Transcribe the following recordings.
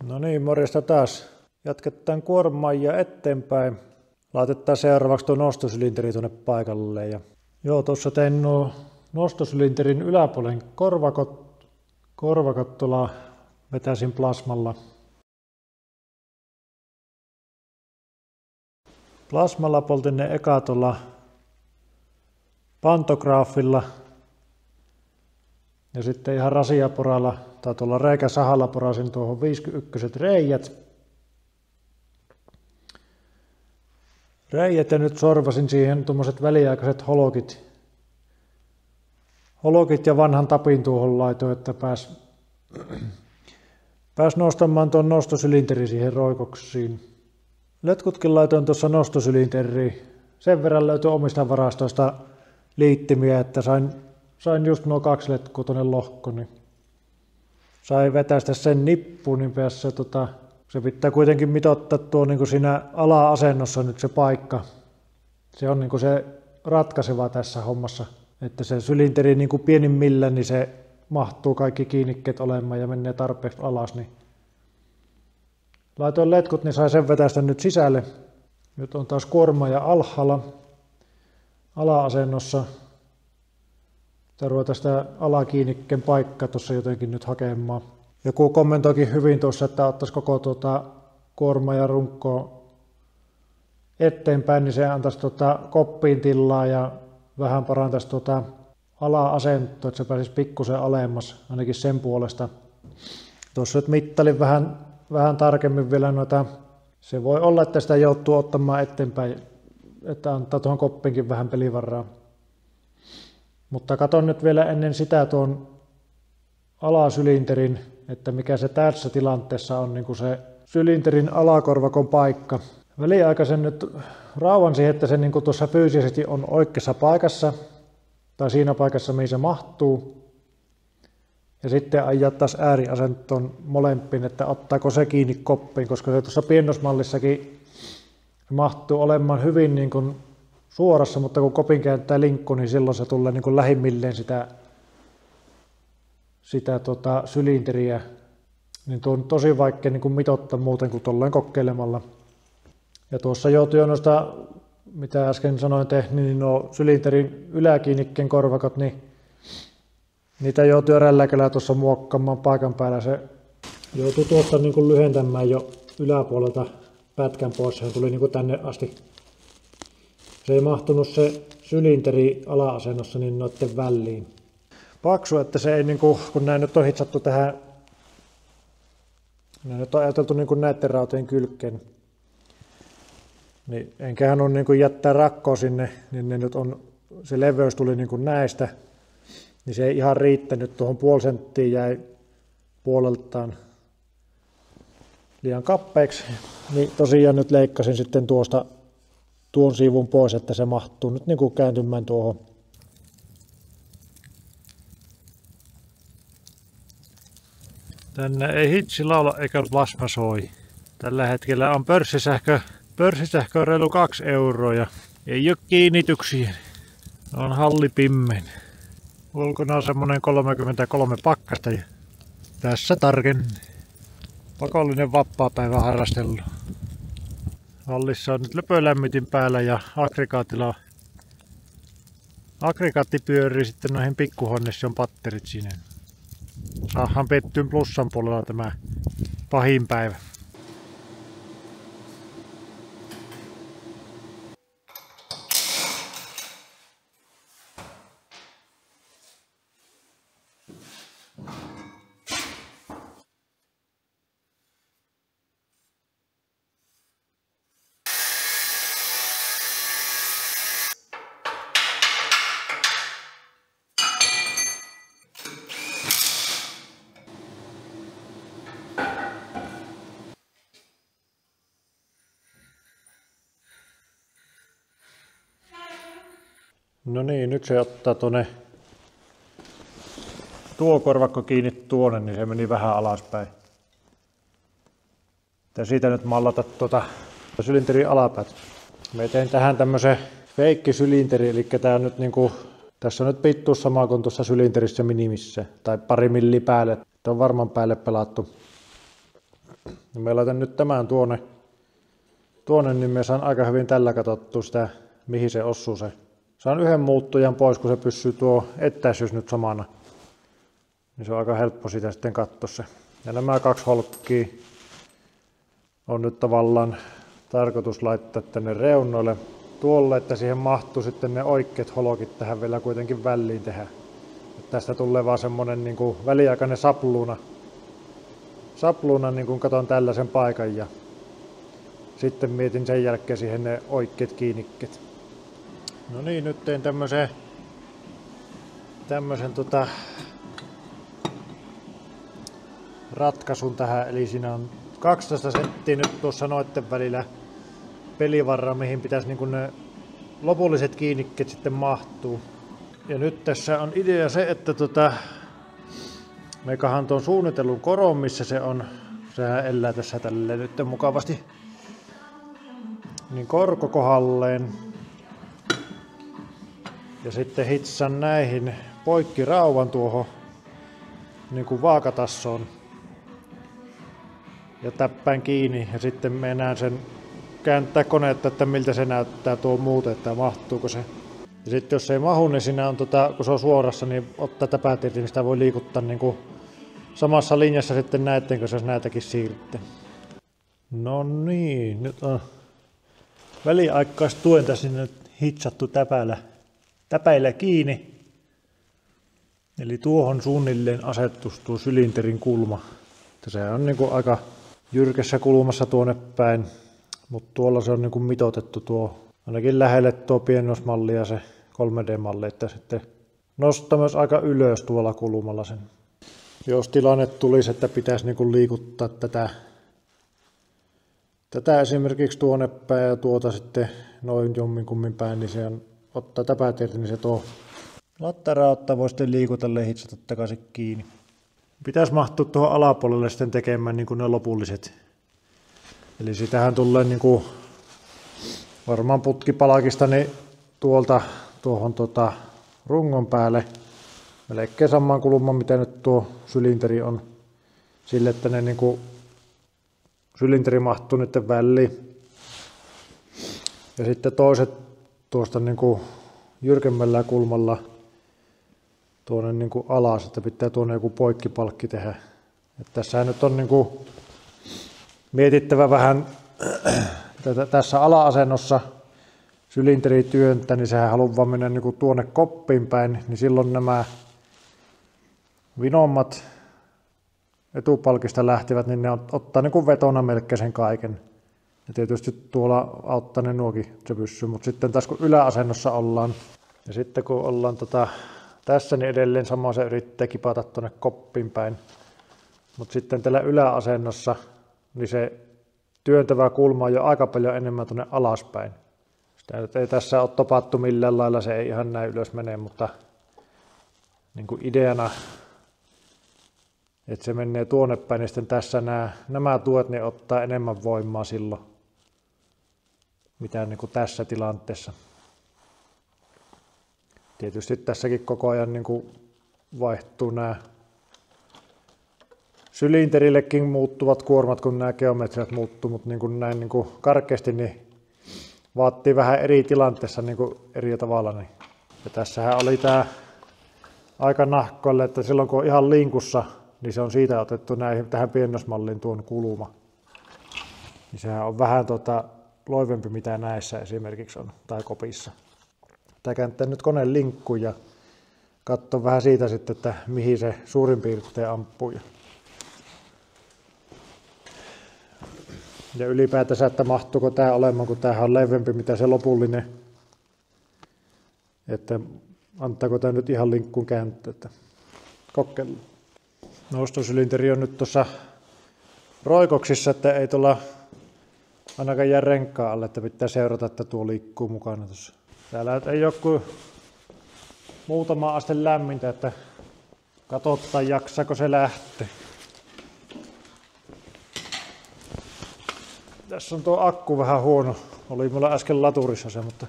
No niin, morjesta taas. Jatketaan kuormaajia eteenpäin. Laitetaan seuraavaksi tuo nostosylinteri tuonne paikalle. Joo, tuossa tein nuo nostosylinterin yläpuolen korvakot tuolla vetäisin plasmalla. Plasmalla poltin ne eka tuolla pantograafilla. Ja sitten ihan rasiaporalla tai tuolla reikäsahalla porasin tuohon 51 reijät. Ja nyt sorvasin siihen tuommoiset väliaikaiset holokit ja vanhan tapin tuohon laitoin, että pääs nostamaan tuon nostosylinteri siihen roikoksiin. Letkutkin laitoin tuossa nostosylinteriin. Sen verran löytyi omista varastoista liittimiä, että sain just nuo 2 letkua tuonne lohkoon. Niin sai vetäistä sen nippuun, niin se pitää kuitenkin mitoittaa tuo niin kuin siinä ala-asennossa nyt se paikka. Se on niin kuin se ratkaiseva tässä hommassa, että se sylinteri niin kuin pienimmillään, niin se mahtuu kaikki kiinnikkeet olemaan ja menee tarpeeksi alas. Niin laitoin letkut, niin sai sen vetäistä nyt sisälle. Nyt on taas kuormaaja alhaalla ala-asennossa. Ruveta sitä alakiinnikkeen paikkaa tuossa jotenkin nyt hakemaan. Joku kommentoikin hyvin tuossa, että ottaisi koko kuormaajan runkkoa eteenpäin, niin se antaisi koppiin tilaa ja vähän parantaisi ala-asentoa, että se pääsisi pikkusen alemmas, ainakin sen puolesta. Tuossa nyt mittailin vähän tarkemmin vielä noita. Se voi olla, että sitä joutuu ottamaan eteenpäin, että antaa tuohon koppiinkin vähän pelivaraa. Mutta katon nyt vielä ennen sitä tuon alasylinterin, että mikä se tässä tilanteessa on niin kuin se sylinterin alakorvakon paikka. Väliaikaisen nyt rauhan siihen, että se niin kuin tuossa fyysisesti on oikeassa paikassa tai siinä paikassa, mihin se mahtuu. Ja sitten ajaa taas ääriasentoon molempiin, että ottaako se kiinni koppiin, koska se tuossa piennosmallissakin mahtuu olemaan hyvin niin kuin suorassa, mutta kun kopin kääntää linkku, niin silloin se tulee niin kuin lähimmilleen sitä sylinteriä. Niin tuo on tosi vaikea niin kuin mitoittaa muuten kuin tolleen kokeilemalla. Ja tuossa joutui noista, mitä äsken sanoin niin nuo sylinterin yläkiinnikkeen korvakot, niin niitä joutui rälläkällä tuossa muokkaamaan paikan päällä. Se joutui tuosta niin kuin lyhentämään jo yläpuolelta pätkän pois, se tuli niin kuin tänne asti. Se ei mahtunut se sylinteri ala-asennossa niin noiden väliin. Paksu, että se ei, niin kuin, kun nämä nyt on hitsattu tähän, nämä nyt on ajateltu niin kuin näiden rautojen kylkeen, niin enköhän ole niin kuin jättää rakkoa sinne, niin ne nyt on, se leveys tuli niin kuin näistä, niin se ei ihan riittänyt, tuohon puoli senttiä jäi puoleltaan liian kappeeksi, niin tosiaan nyt leikkasin sitten tuon siivun pois, että se mahtuu nyt niin kuin kääntymään tuohon. Tänne ei hitsi laula eikä plasma soi. Tällä hetkellä on pörssisähkö reilu 2 euroa ja ei ole kiinnityksiä. On halli pimmein. Ulkona on semmonen 33 pakkasta ja tässä tarkemmin. Pakollinen vapaapäivä harrastellut. Hallissa on nyt löpölämmitin päällä ja aggregaatti pyörii sitten noihin pikkuhonnissa on patterit siinä. Saahan pettyyn plussan puolella tämä pahin päivä. No niin, nyt se ottaa tuo korvakko kiinni tuonne, niin se meni vähän alaspäin. Ja siitä nyt mallata sylinterin alapäät. Me tein tähän tämmösen feikkisylinteri, eli tää on nyt niinku, tässä on nyt pittuus sama kuin tuossa sylinterissä minimissä, tai pari milliä päälle. Tämä on varmaan päälle pelattu. Ja mä laitan nyt tämän tuonne, niin me saan aika hyvin tällä katsottua sitä, mihin se osuu se. Saan yhden muuttujan pois, kun se pysyy tuo etäisyys nyt samana. Niin se on aika helppo sitä sitten katsoa se. Ja nämä 2 holkkia on nyt tavallaan tarkoitus laittaa tänne reunoille tuolle, että siihen mahtuu sitten ne oikeat holokit tähän vielä kuitenkin väliin tehdä. Että tästä tulee vaan semmonen niin kuin väliaikainen sapluuna niin kuin katon tällaisen paikan ja sitten mietin sen jälkeen siihen ne oikeat kiinnikkeet. No niin, nyt tein tämmösen ratkaisun tähän, eli siinä on 12 senttiä nyt tuossa noitten välillä pelivarra, mihin pitäisi niin kuin ne lopulliset kiinnikkeet sitten mahtuu. Ja nyt tässä on idea se, että meikahan tuon suunnitellun koron, missä se on, sehän elää tässä tälleen nyt mukavasti, niin korko kohdalleen. Ja sitten hitsan näihin poikki rauvan tuohon niin kuin vaakatassoon. Ja täppään kiinni ja sitten mennään sen kääntää koneetta, että miltä se näyttää tuo muuten, että mahtuuko se. Ja sitten jos ei mahu, niin siinä on, kun se on suorassa, niin ottaa täpät irti, niin sitä voi liikuttaa niin kuin samassa linjassa sitten näitten, kun se näitäkin siirrytte. No niin, nyt on väliaikaistuen tässä nyt hitsattu täpäillä kiinni. Eli tuohon suunnilleen asettus tuo sylinterin kulma. Se on niin kuin aika jyrkässä kulmassa tuonne päin, mutta tuolla se on niin kuin mitoitettu tuo, ainakin lähelle tuo piennosmalli ja se 3D-malli, että sitten nostaa myös aika ylös tuolla kulmalla sen. Jos tilanne tulisi, että pitäisi niin kuin liikuttaa tätä esimerkiksi tuonne päin ja tuota sitten noin jomminkummin päin, niin se on, ottaa täpät irti, niin se tuo lattarautta voi sitten liikutella ja hitsata takaisin kiinni. Pitäisi mahtua tuohon alapuolelle sitten tekemään niin kuin ne lopulliset. Eli sitähän tulee niin kuin varmaan putkipalakista niin tuolta tuohon rungon päälle. Melkein samaan kulmaan mitä nyt tuo sylinteri on. Sille, että ne niin kuin sylinteri mahtuu nyt väliin. Ja sitten toiset tuosta niin kuin jyrkemmällä kulmalla tuonne niin kuin alas, että pitää tuonne joku poikkipalkki tehdä. Että tässähän nyt on niin kuin mietittävä vähän tässä ala-asennossa sylinteri työntää, niin sehän haluaa mennä niin kuin tuonne koppiin päin, niin silloin nämä vinommat etupalkista lähtevät, niin ne ottaa niin kuin vetona melkein sen kaiken. Ja tietysti tuolla auttaa ne nuokin se pysyy, mutta sitten taas kun yläasennossa ollaan, ja sitten kun ollaan tässä, niin edelleen sama se yrittää kipata tuonne koppiin päin. Mutta sitten tällä yläasennossa, niin se työntävä kulma on jo aika paljon enemmän tuonne alaspäin. Sitä ei tässä ole topattu millään lailla, se ei ihan näin ylös mene, mutta niin kuin ideana, että se menee tuonne päin, niin sitten tässä nämä tuet niin ottaa enemmän voimaa silloin, mitä niin kuin tässä tilanteessa. Tietysti tässäkin koko ajan niin kuin vaihtuu nämä sylinterillekin muuttuvat kuormat, kun nämä geometriat muuttuu, mutta niin kuin näin niin kuin karkeasti niin vaatii vähän eri tilanteessa niin kuin eri tavalla. Niin. Ja tässähän oli tämä aika nahkoille, että silloin kun on ihan linkussa, niin se on siitä otettu tähän piennosmalliin tuon kulma. Niin sehän on vähän loivempi mitä näissä esimerkiksi on, tai kopissa. Tämä kääntää nyt koneen linkkuun ja katso vähän siitä sitten, että mihin se suurin piirtein ampuu. Ja ylipäätänsä, että mahtuuko tämä olemaan, kun tämähän on leveämpi mitä se lopullinen. Että antaako tämä nyt ihan linkkuun kääntää, että kokeillaan. Nostosylinteri on nyt tuossa roikoksissa, että ei tuolla ainakaan jää renkkaa alle, että pitää seurata, että tuo liikkuu mukana tuossa. Täällä ei ole kuin muutama aste lämmintä, että katsotaan jaksaako se lähteä. Tässä on tuo akku vähän huono. Oli mulla äsken laturissa se, mutta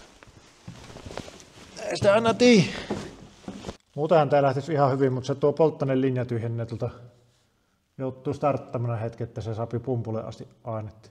ei sitä aina Muutenhan tää lähtisi ihan hyvin, mutta se tuo polttoainelinja tyhjennee tuolta joutuu starttamaan hetki, että se saapi pumpulle asti ainetta.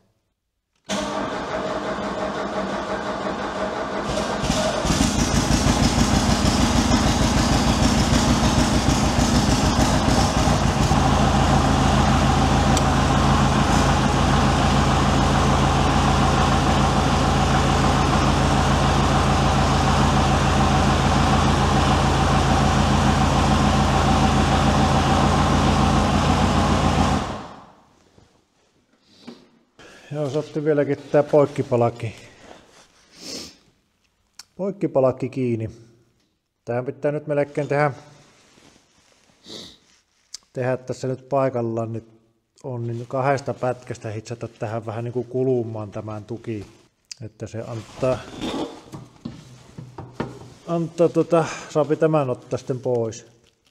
Joo, se otti vieläkin tää poikkipalakki kiinni. Tähän pitää nyt melkein tehdä tässä nyt paikallaan, niin on niin 2 pätkästä hitsata tähän vähän niin kuin kulumaan tämän tuki, että se saapi tämän ottaa sitten pois.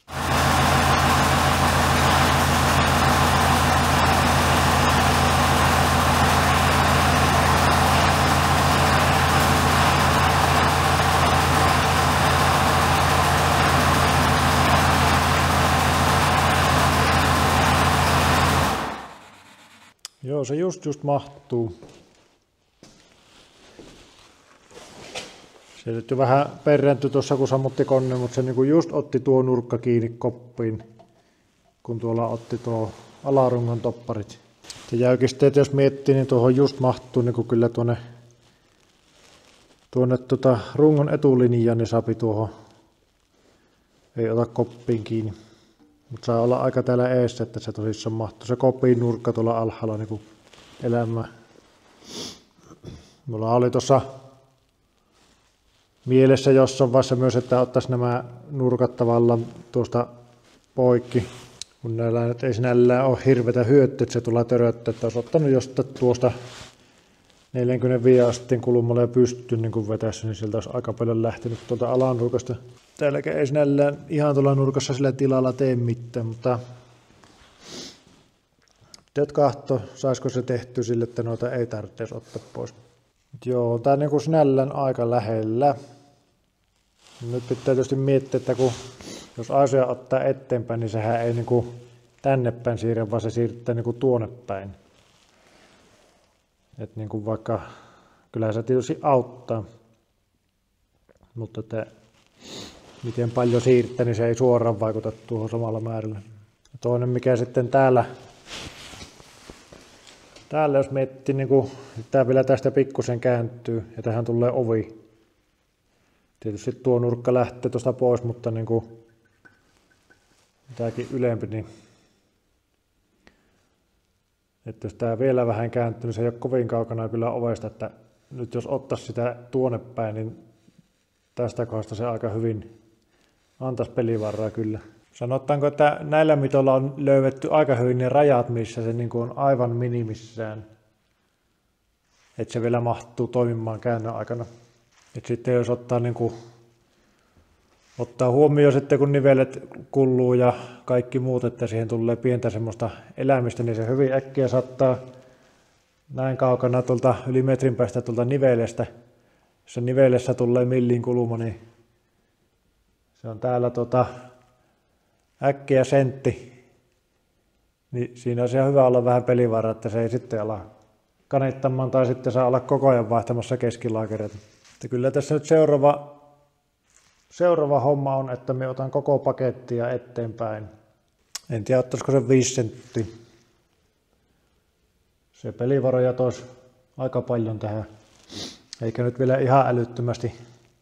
Joo, se just mahtuu. Se nyt jo vähän perrentyi tuossa, kun sammutti konne, mutta se niinku just otti tuo nurkka kiinni koppiin, kun tuolla otti tuo alarungon topparit. Ja jäykisteet, jos miettii, niin tuohon just mahtuu niinku kyllä tuonne rungon etulinjaan, niin saapi tuohon. Ei ota koppiin kiinni. Mutta saa olla aika täällä eessä, että se tosissaan mahtuu. Se kopin nurkka tuolla alhaalla niin elämään. Mulla oli tuossa mielessä jossain vaiheessa myös, että ottaisi nämä nurkat tavallaan tuosta poikki. Kun näillä nyt ei sinällään ole hirveätä hyötyä, että se tulee töröttää. Että olisi ottanut jostain tuosta 45 asteen kulmalle ja pystyyn niin vetäessä, niin sieltä olisi aika paljon lähtenyt tuolta alanurkasta. Täälläkään ei sinällään ihan tuolla nurkassa sillä tilalla tee mitään, mutta teet kahto, saisiko se tehty sille, että noita ei tarvitse ottaa pois. Joo, tää on niin kuin sinällään aika lähellä. Nyt pitää tietysti miettiä, että jos asia ottaa eteenpäin, niin sehän ei niin kuin tänne päin siirrä, vaan se siirtää niin kuin tuonne päin. Et niin kuin vaikka, kyllähän se tietysti auttaa, mutta että miten paljon siirtää, niin se ei suoraan vaikuta tuohon samalla määrällä. Ja toinen mikä sitten täällä jos miettii, niin kuin, tämä vielä tästä pikkusen kääntyy ja tähän tulee ovi. Tietysti tuo nurkka lähtee tuosta pois, mutta niin kuin tämäkin ylempi, niin että jos tämä vielä vähän kääntyy, niin se ei ole kovin kaukana kyllä ovesta, että nyt jos ottaisi sitä tuonne päin, niin tästä kohdasta se aika hyvin antaisi pelivaraa kyllä. Sanotaanko, että näillä mitoilla on löydetty aika hyvin ne rajat, missä se niin kuin on aivan minimissään. Että se vielä mahtuu toimimaan käännön aikana. Et sitten jos ottaa huomioon sitten, kun nivelet kulluu ja kaikki muut, että siihen tulee pientä semmoista elämistä, niin se hyvin äkkiä saattaa näin kaukana tuolta yli metrin päästä tuolta nivelestä. Jos se nivelessä tulee millin kuluma, niin se on täällä äkkiä sentti. Niin siinä olisi ihan hyvä olla vähän pelivaraa, että se ei sitten ala kanittamaan tai sitten saa olla koko ajan vaihtamassa keskilaakereita. Että kyllä tässä nyt seuraava homma on, että me otan koko pakettia eteenpäin. En tiedä, ottaisiko se 5 senttiä. Se pelivaroja toisi aika paljon tähän. Eikä nyt vielä ihan älyttömästi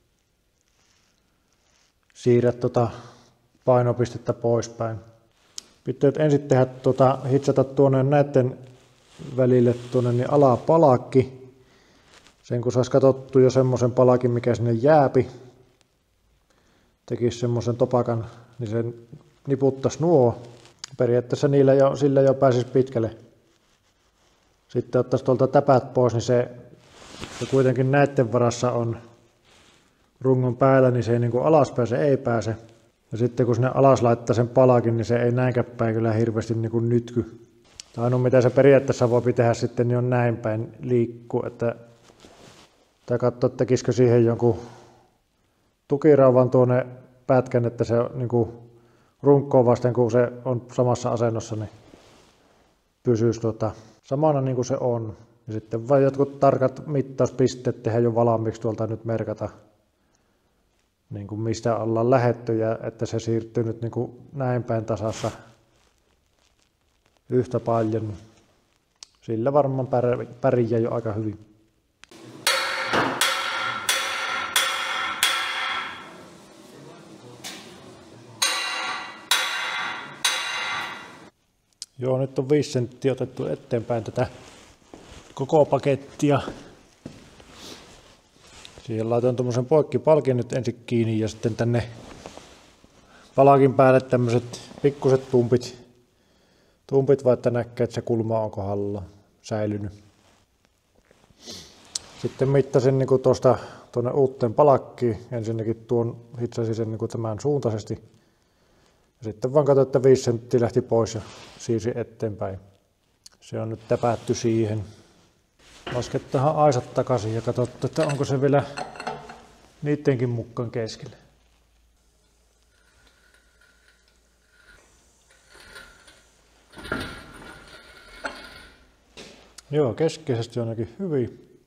siirrä painopistettä poispäin. Pitää ensin tehdä hitsata tuonne näiden välille tuonne niin alapalakki. Sen kun saisi katsottua jo semmoisen palakin, mikä sinne jääpi. Tekisi semmoisen topakan, niin se niputtaisi nuo. Periaatteessa sillä jo pääsisi pitkälle. Sitten ottaisi tuolta täpät pois, niin se kuitenkin näiden varassa on rungon päällä, niin se ei niin kuin alaspäin se ei pääse. Ja sitten kun sinne alas laittaa sen palakin, niin se ei näinkään päin kyllä hirveästi niin kuin nytky. Ainoa mitä se periaatteessa voi tehdä sitten, niin on näin päin liikkuu, että tai katsoa, tekisikö siihen jonkun tukirauvan tuonne pätkän, että se on niin kuin runkkoon vasten, kun se on samassa asennossa, niin pysyisi samana niin kuin se on. Ja sitten vain jotkut tarkat mittauspisteet tehdään jo valmiiksi tuolta nyt merkata, niin kuin mistä ollaan lähetty ja että se siirtyy nyt niin kuin näin päin tasassa yhtä paljon. Sillä varmaan pärjää jo aika hyvin. Joo, nyt on 5 senttiä otettu eteenpäin tätä koko pakettia. Siihen laitoin tuommoisen poikkipalkin nyt ensin kiinni ja sitten tänne palakin päälle tämmöiset pikkuset tumpit vaan, että näkee, että se kulma on kohdalla säilynyt. Sitten mittasin niin tuosta tuonne uuteen palakkiin. Ensinnäkin hitsasin sen niin tämän suuntaisesti. Ja sitten vaan katsoin, että 5 senttiä lähti pois ja siirsi eteenpäin. Se on nyt täpätty siihen. Lasketaan aisat takaisin ja katsotaan, että onko se vielä niidenkin mukaan keskellä. Joo, keskeisesti on ainakin hyvin.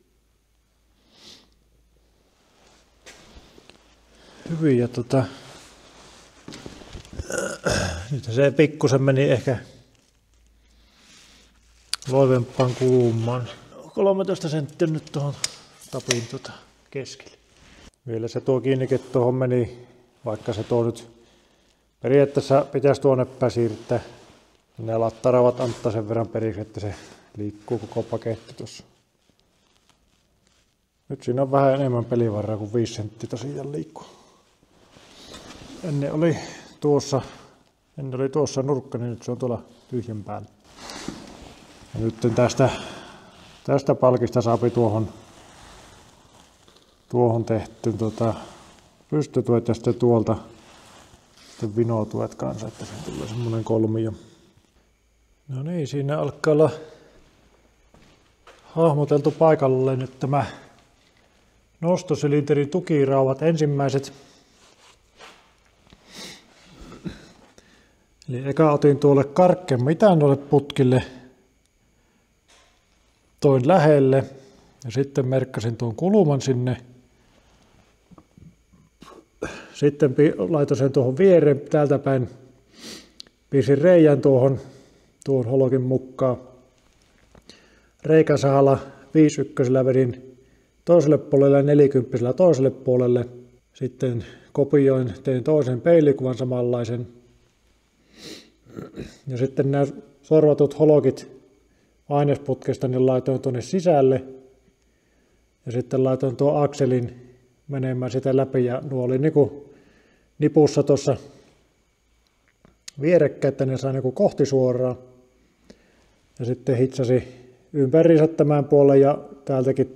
Ja nyt se pikkusen meni ehkä loivempaan kulumaan. 13 senttiä nyt tuohon tapin keskelle. Vielä se tuo kiinnike tuohon meni, vaikka se tuo nyt periaatteessa pitäisi tuonne päin siirtää. Ne lattaravat antaa sen verran periksi, että se liikkuu koko paketti tuossa. Nyt siinä on vähän enemmän pelivaraa kuin 5 senttiä tosiaan liikkuu. Ennen oli tuossa nurkka, niin nyt se on tuolla tyhjän päällä. Ja nyt tästä palkista saapi tuohon tehty pystytuet ja sitten tuolta sitten vinoutuet kanssa, että se tulee semmoinen kolmio. No niin, siinä alkaa olla hahmoteltu paikalle nyt tämä nostosylinterin tukirauvat ensimmäiset. Eli eka otin tuolle karkken mitään tuolle putkille, toin lähelle ja sitten merkkasin tuon kuluman sinne. Sitten laitoin sen tuohon viereen täältä päin, piirsin reijän tuohon hologin mukaan. Reikäsahalla 5/1 vedin toiselle puolelle ja 40 toiselle puolelle. Sitten kopioin, tein toisen peilikuvan samanlaisen. Ja sitten nämä sorvatut hologit ainesputkesta niin laitoin tuonne sisälle. Ja sitten laitoin tuon akselin menemään sitä läpi ja nuo oli niinku nipussa tuossa vierekkäin, että ne sai niinku kohti suoraan. Ja sitten hitsasi ympäriinsä tämän puolen ja täältäkin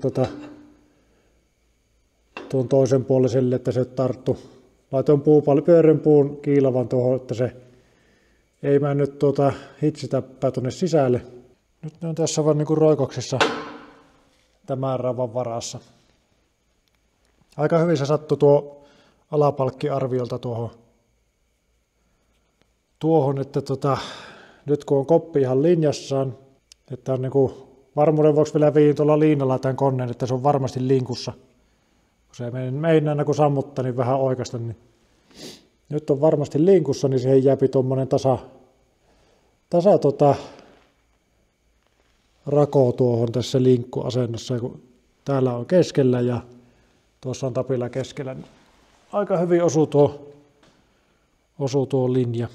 tuon toisen puolen sille, että se tarttu. Laitoin pyörän puun kiilavan tuohon, että se ei mennyt hitsitappaa tuonne sisälle. Nyt ne on tässä vaan niinku roikoksissa tämän rauvan varassa. Aika hyvin se sattui tuo alapalkki arviolta tuohon, että nyt kun on koppi ihan linjassaan, että on niinku varmuuden vuoksi vielä viin tuolla liinalla tämän koneen, että se on varmasti linkussa. Kun se meinaa kun sammuttaa, niin vähän oikaista, niin nyt on varmasti linkussa, niin siihen jääpi tuommoinen tasa rako tuohon tässä linkkuasennossa, kun täällä on keskellä ja tuossa on tapilla keskellä. Niin aika hyvin osuu tuo linja.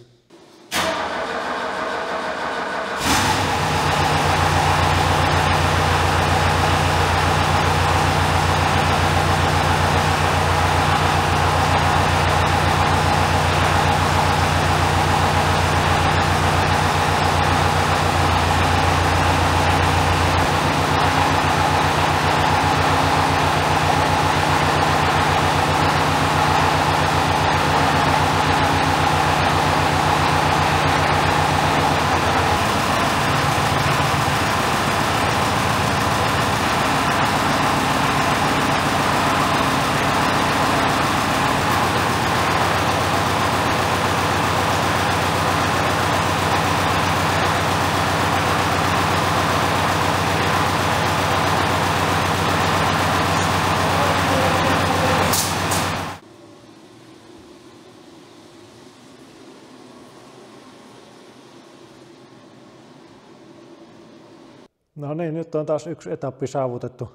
No niin, nyt on taas yksi etappi saavutettu.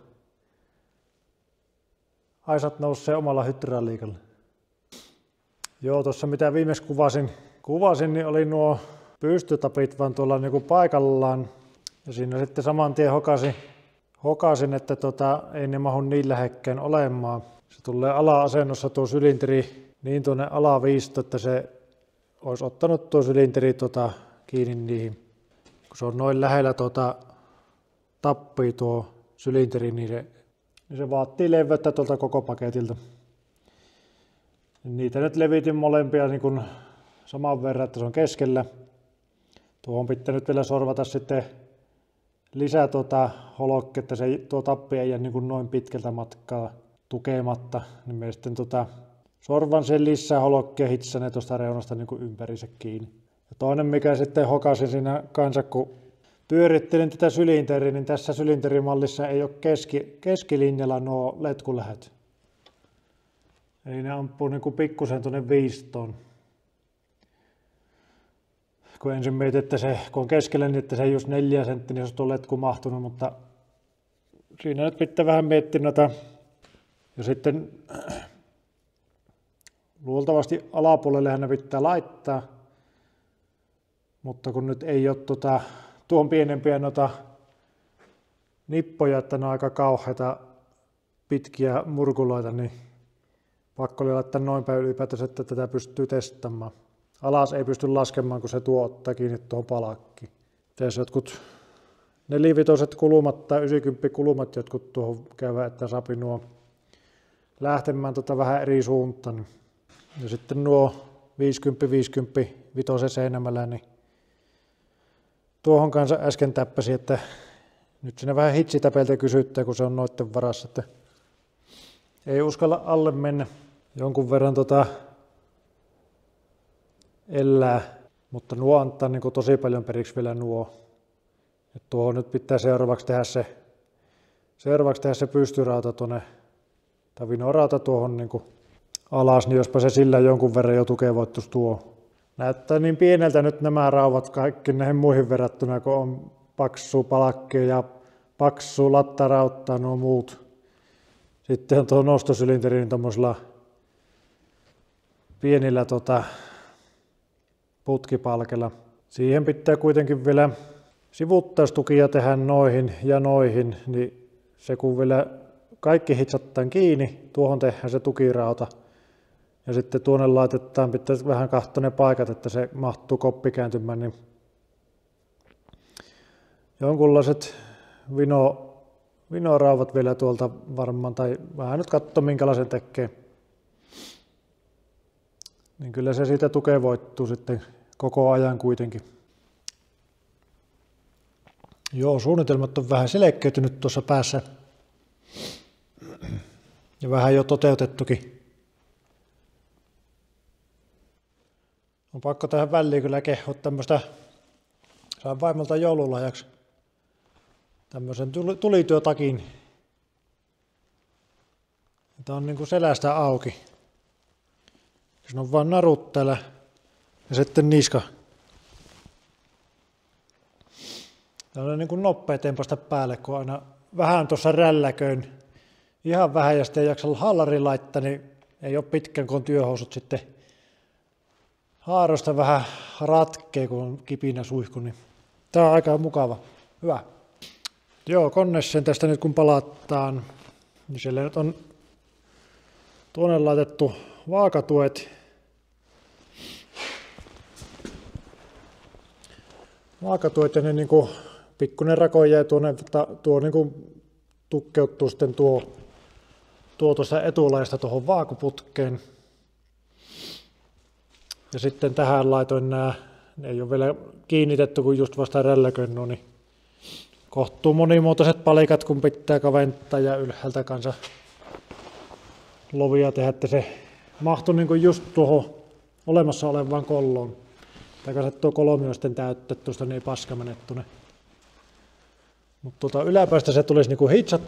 Aisat nousee omalla hydrauliikalla. Joo, tuossa mitä viimeksi kuvasin, niin oli nuo pystytapit vaan tuolla niinku paikallaan. Ja siinä sitten saman tien hokasin, että ei ne mahu niin lähekkään olemaan. Se tulee ala-asennossa tuo sylinteri niin tuonne alaviisto, että se olisi ottanut tuo sylinteri kiinni niihin. Kun se on noin lähellä tappia tuo sylinteri, niin se vaatii leveyttä tuolta koko paketilta. Niitä nyt levitin molempia niin kuin saman verran, että se on keskellä. Tuohon pitää nyt vielä sorvata sitten lisää holokki, että se tuo tappi ei jää niin kuin noin pitkältä matkaa tukematta. Niin me sitten sorvan sen lisää holokkia hitsane tuosta reunasta niin kuin ympärissä kiinni. Ja toinen mikä sitten hokasin siinä kanssa, kun pyörittelin tätä sylinteriä, niin tässä sylinterimallissa ei ole keskilinjalla nuo letkulähöt. Eli ne ampuu niin kuin pikkusen tuonne viistoon. Kun ensin mietin, että kun on keskellä, niin että se ei just 4 senttiä, niin olisi tuo letku mahtunut, mutta siinä nyt pitää vähän miettiä noita. Ja sitten luultavasti alapuolelle ne pitää laittaa, mutta kun nyt ei ole tuon pienempiä nippoja, että ne on aika kauheita pitkiä murkuloita, niin pakko oli laittaa noin päin ylipäätänsä, että tätä pystyy testaamaan. Alas ei pysty laskemaan, kun se tuo ottaa kiinni tuohon palakkiin. Tässä jotkut 4-vitoset kulumat tai 90 kulumat jotkut tuohon käyvät, että saapi nuo lähtemään vähän eri suuntaan. Ja sitten nuo 50-50 vitosen seinämällä, niin tuohon kanssa äsken täppäsi, että nyt siinä vähän hitsitäpeiltä kysyttää, kun se on noitten varassa, että ei uskalla alle mennä. Jonkun verran elää, mutta nuo antaa niin tosi paljon periksi vielä nuo. Et tuohon nyt pitää seuraavaksi tehdä se pystyrauta tuonne, tai vinorauta tuohon niin alas, niin jospa se sillä jonkun verran jo tukevoittuisi tuo. Näyttää niin pieneltä nyt nämä rauvat kaikki näihin muihin verrattuna, kun on paksu palakki ja paksu lattarautta nuo muut. Sitten on tuo nostosylinteri niin tuommoisilla pienillä putkipalkella. Siihen pitää kuitenkin vielä sivuttaistukia tehdä noihin ja noihin, niin se kun vielä kaikki hitsattaan kiinni, tuohon tehdään se tukirauta. Ja sitten tuonne laitetaan, pitää vähän katsoa ne paikat, että se mahtuu koppikääntymään, niin jonkunlaiset vinorauvat vielä tuolta varmaan, tai vähän nyt katsoa minkälaisen tekee. Niin kyllä se siitä tukevoittuu sitten koko ajan kuitenkin. Joo, suunnitelmat on vähän selkeytynyt tuossa päässä. Ja vähän jo toteutettukin. On pakko tähän väliin kyllä kehua tämmöistä, sain vaimolta joululahjaksi tämmöisen tulityötakin. Tämä on niin kuin selästä auki. Siinä on vaan narut täällä ja sitten niska. Tämä on niin kuin nopea tempaista päälle, kun aina vähän tuossa rälläköin. Ihan vähän ja sitten ei jaksa hallarin laittaa, niin ei ole pitkän, kun on työhousut sitten haarosta vähän ratkee, kun on kipinä suihku. Niin tämä on aika mukava. Hyvä. Joo, koneeseen tästä nyt kun palataan, niin siellä nyt on tuonne laitettu vaakatuet. Vaakatuet ja ne niin kuin pikkuinen rako jäi tuonne, tuo niin kuin tukkeuttuu sitten tuo tuosta etulaista tuohon vaakuputkeen. Ja sitten tähän laitoin nämä, ne ei ole vielä kiinnitetty, kun just vasta rälläkönnut, niin kohtuu monimuotoiset palikat, kun pitää kaventaa ja ylhäältä kanssa lovia tehdä, että se mahtui niin kuin just tuohon olemassa olevaan kolloon. Tai tuo kolmi on sitten täyttä, tuosta niin ei paska mene tuonne. Mutta yläpäästä se tulisi niin kuin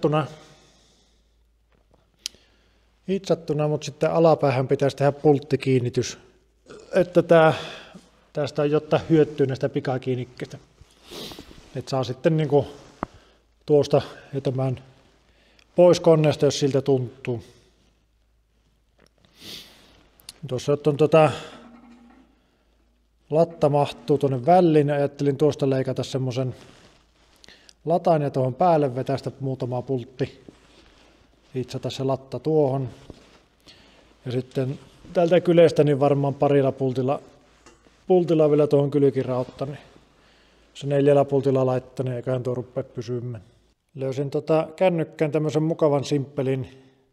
hitsattuna, mutta sitten alapäähän pitäisi tehdä pulttikiinnitys, että tästä on jotta hyötyy näistä pikakiinnikkeistä. Että saa sitten niin kuin tuosta ja tämän pois koneesta, jos siltä tuntuu. Tuossa on latta mahtuu tuonne väliin, ajattelin tuosta leikata semmoisen latain ja tuohon päälle vetästä muutama pultti. Hitsata se latta tuohon. Ja sitten tältä kylestä niin varmaan parilla pultilla vielä tuohon kylkirautta. Niin se 4 pultilla laittaa, niin eiköhän tuo rupea pysymään. Löysin kännykkään tämmöisen mukavan simppelin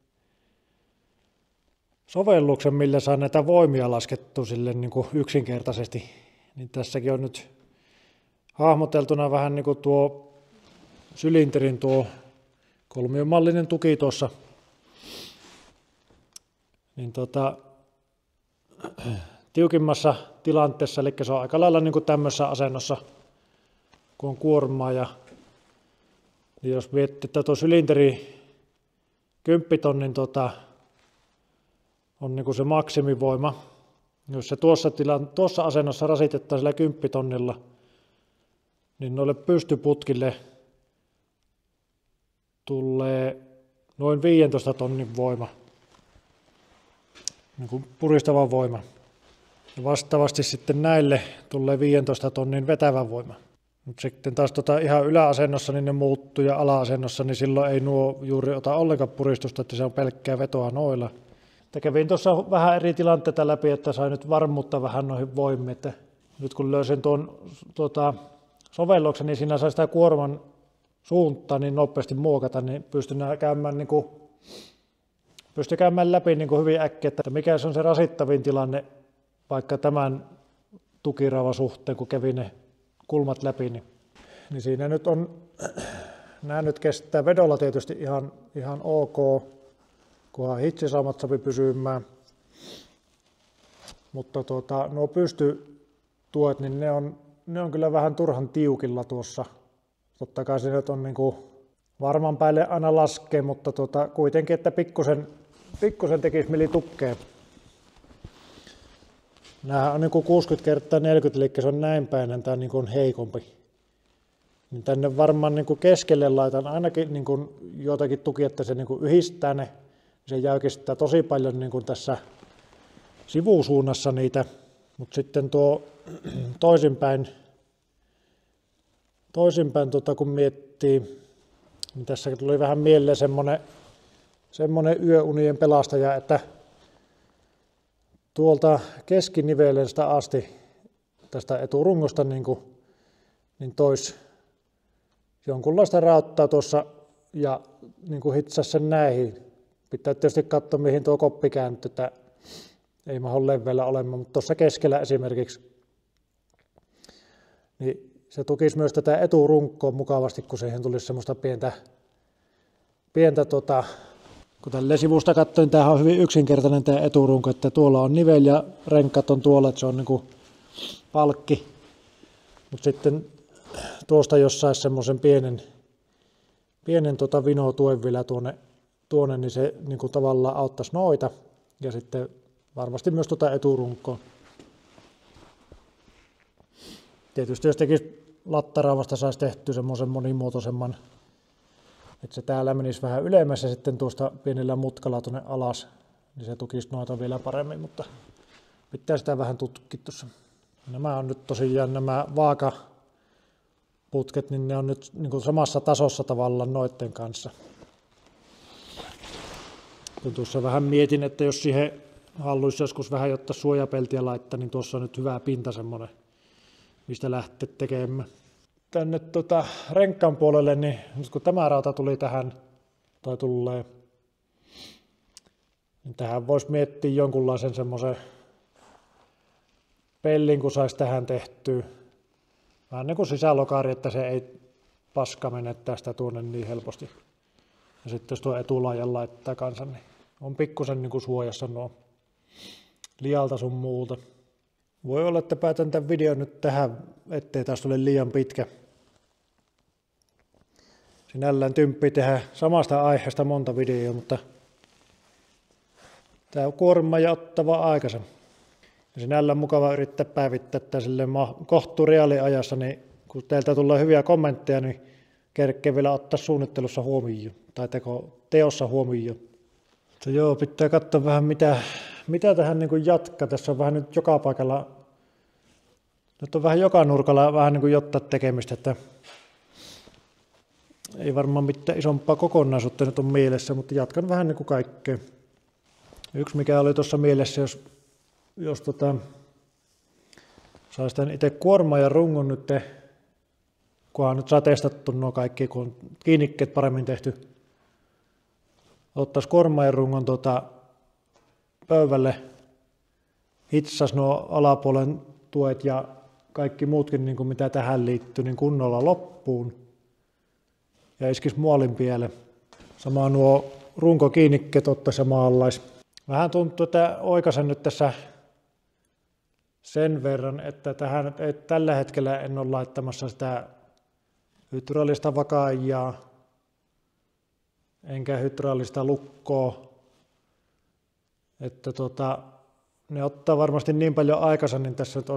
sovelluksen, millä saa näitä voimia laskettua sille niin kuin yksinkertaisesti. Niin tässäkin on nyt hahmoteltuna vähän niin kuin tuo sylinterin tuo kolmiomallinen tuki tuossa. Niin tiukimmassa tilanteessa, eli se on aika lailla niin kuin tämmöisessä asennossa, kun on kuormaa. Ja jos miettii, että tuo sylinteri 10 tonnin on niin kuin se maksimivoima. Jos se tuossa asennossa rasitetaan sillä 10 tonnilla, niin noille pystyputkille tulee noin 15 tonnin voima, niin kuin puristava voima. Ja vastaavasti sitten näille tulee 15 tonnin vetävä voima. Mutta sitten taas ihan yläasennossa niin ne muuttuu ja ala-asennossa, niin silloin ei nuo juuri ota ollenkaan puristusta, että se on pelkkää vetoa noilla. Kävin tuossa vähän eri tilanteita läpi, että sain nyt varmuutta vähän noihin voimiin. Että nyt kun löysin tuon sovelluksen, niin siinä sai sitä kuorman suuntaa niin nopeasti muokata, niin pystyn käymään läpi niin kuin hyvin äkkiä, että mikä se on se rasittavin tilanne vaikka tämän tukirauvan suhteen, kun kävin ne kulmat läpi. Niin siinä nyt on, nämä nyt kestää vedolla tietysti ihan ok, kunhan hitsisaumat sopi pysymään. Mutta nuo pystytuet, niin ne on kyllä vähän turhan tiukilla tuossa. Totta kai se nyt on niin kuin varman päälle aina laskee, mutta kuitenkin, että pikkusen tekisi mieli tukkeen. Nämä on niin kuin 60x40, eli se on näin päin, tämä niin kuin heikompi. Niin tänne varmaan niin kuin keskelle laitan ainakin niin kuin jotakin tuki, että se niin kuin yhdistää ne. Se jäykistää tosi paljon niin kuin tässä sivusuunnassa niitä, mutta sitten tuo toisinpäin kun miettii, niin tässä tuli vähän mieleen semmoinen yöunien pelastaja, että tuolta keskiniveleestä asti tästä eturungosta niin toisi jonkunlaista rauttaa tuossa ja niin kuin hitsasi sen näihin. Pitää tietysti katsoa, mihin tuo koppi kääntyy, että ei mahdu leveällä olemaan, mutta tuossa keskellä esimerkiksi, niin se tukisi myös tätä eturunkoa mukavasti, kun siihen tulisi semmoista pientä kun tälleen sivusta katsoin, tämähän on hyvin yksinkertainen tämä eturunko, että tuolla on nivel ja renkat on tuolla, että se on niin kuin palkki. Mutta sitten tuosta jos saisi semmoisen pienen vinotuen vielä tuonne, niin se niin kuin tavallaan auttaisi noita ja sitten varmasti myös eturunkoa. Tietysti jos tekisi lattaraavasta saisi tehtyä semmoisen monimuotoisemman, että se täällä menisi vähän ylemmässä sitten tuosta pienellä mutkalla tuonne alas, niin se tukisi noita vielä paremmin, mutta pitää sitä vähän tutkia tuossa. Nämä on nyt tosiaan nämä vaakaputket, niin ne on nyt niin kuin samassa tasossa tavallaan noiden kanssa. Kun tuossa vähän mietin, että jos siihen haluaisi joskus vähän jotta suojapeltiä laittaa, niin tuossa on nyt hyvä pinta semmoinen, mistä lähteä tekemään. Tänne renkkaan puolelle, niin nyt kun tämä rauta tuli tähän, tai tulee, niin tähän voisi miettiä jonkunlaisen semmoisen pellin, kun saisi tähän tehtyä. Vähän niin kuin sisälokari, että se ei paska mene tästä tuonne niin helposti. Ja sitten jos tuo etulaajan laittaa kanssa, niin on pikkusen niin kuin suojassa nuo lialta sun muuta. Voi olla, että päätän tämän videon nyt tähän, ettei taas ole liian pitkä. Sinällään tymppii tehdä samasta aiheesta monta videoa, mutta tämä on kuorma ja ottava aikansa. Ja sinällään mukava yrittää päivittää tämä kohtuu reaaliajassa, niin kun teiltä tulee hyviä kommentteja, niin kerkeä vielä ottaa suunnittelussa huomioon tai teossa huomioon. Joo, pitää katsoa vähän mitä tähän niin kuin jatkaa. Tässä on vähän nyt joka paikalla, nyt on vähän joka nurkalla vähän niin kuin jotain tekemistä, että ei varmaan mitään isompaa kokonaisuutta nyt on mielessä, mutta jatkan vähän niin kuin kaikkea. Yksi mikä oli tuossa mielessä, jos saisi tämän itse kuorma ja rungon nyt, kunhan nyt saa testattu nuo kaikki, kun on kiinnikkeet paremmin tehty. Ottaisi kuorma ja rungon pöydälle, hitsasi nuo alapuolen tuet ja kaikki muutkin, niin kuin mitä tähän liittyy, niin kunnolla loppuun. Ja iskisi muolin piele. Sama nuo runkokiinnikkeet ottaisi ja maallais. Vähän tuntuu, että oikaisen nyt tässä sen verran, että tähän ei tällä hetkellä en ole laittamassa sitä hydraulista vakaajaa, enkä hydraulista lukkoa. Että ne ottaa varmasti niin paljon aikansa, niin tässä nyt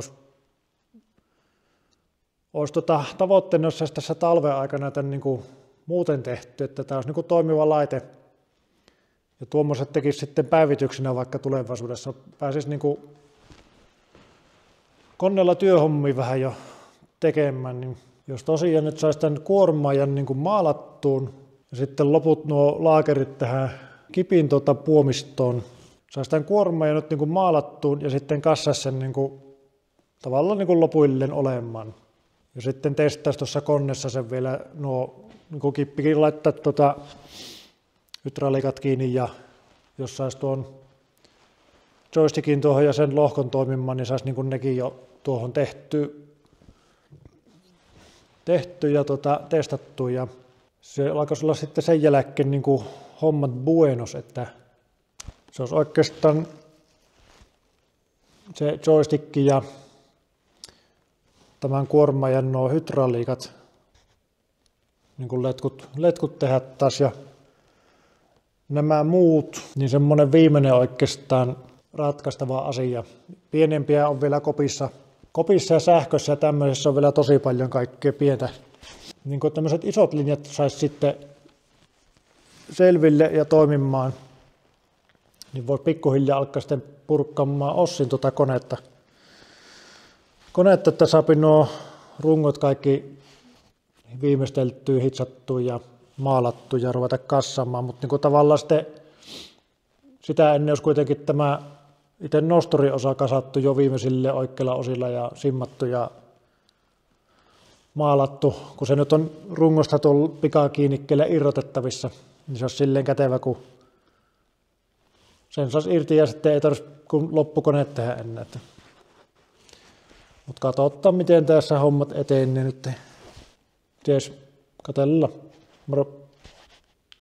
olisi tavoitteena, jos tässä talven aikana tämän niin kuin muuten tehty, että tämä olisi niin kuin toimiva laite. Ja tuommoiset tekisi sitten päivityksenä vaikka tulevaisuudessa. Pääsisi niin kuin koneella työhommia vähän jo tekemään. Niin jos tosiaan nyt saisi tämän kuormaajan niin kuin maalattuun ja sitten loput nuo laakerit tähän kipin puomistoon, saisi tämän kuormaajan nyt niin kuin maalattuun ja sitten kassasi sen niin kuin, tavallaan niin kuin lopuilleen olemaan. Ja sitten testaisi tuossa koneessa sen vielä nuo niin kuin kippikin laittaa hydraulikat kiinni ja jos saisi tuon joystickin tuohon ja sen lohkon toimimaan, niin saisi niin kuin nekin jo tuohon tehty ja testattu. Ja se alkaisi olla sitten sen jälkeen niin kuin hommat buenos, että se olisi oikeastaan se joystick ja tämän kuormaajan nuo hydraulikat, niin kuin letkut tehdä taas ja nämä muut, niin semmoinen viimeinen oikeastaan ratkaistava asia. Pienempiä on vielä kopissa ja sähkössä ja tämmöisessä on vielä tosi paljon kaikkea pientä. Niin kuin tämmöiset isot linjat saisi sitten selville ja toimimaan, niin voi pikkuhiljaa alkaa sitten purkkaamaan Ossin konetta, että saa nuo rungot kaikki viimeisteltyä, hitsattua ja maalattu ja ruveta kassaamaan, mutta niin tavallaan sitten sitä ennen olisi kuitenkin tämä itse nosturiosa kasattu jo viimeisille oikeilla osilla ja simmattu ja maalattu, kun se nyt on rungosta tuolla pikakiinnikkeelle irrotettavissa, niin se olisi silleen kätevä, kun sen saisi irti ja sitten ei tarvitse kun loppukoneet tehdä ennen. Mutta katsotaan, miten tässä hommat etenee nyt. Ties, katsellaan. Moro.